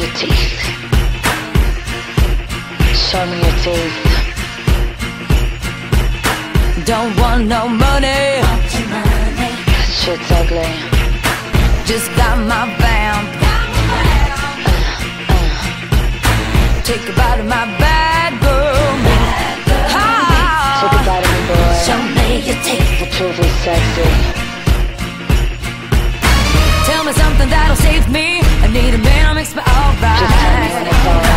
your teeth. Show me your teeth. Don't want no money. That shit's ugly. Just got my vamp. Take a bite of my bad girl. Take a bite of me, boy. Show me your teeth. The truth is sexy. Tell me something that'll save me. I need a man who makes me alright. Just tell me when it's alright.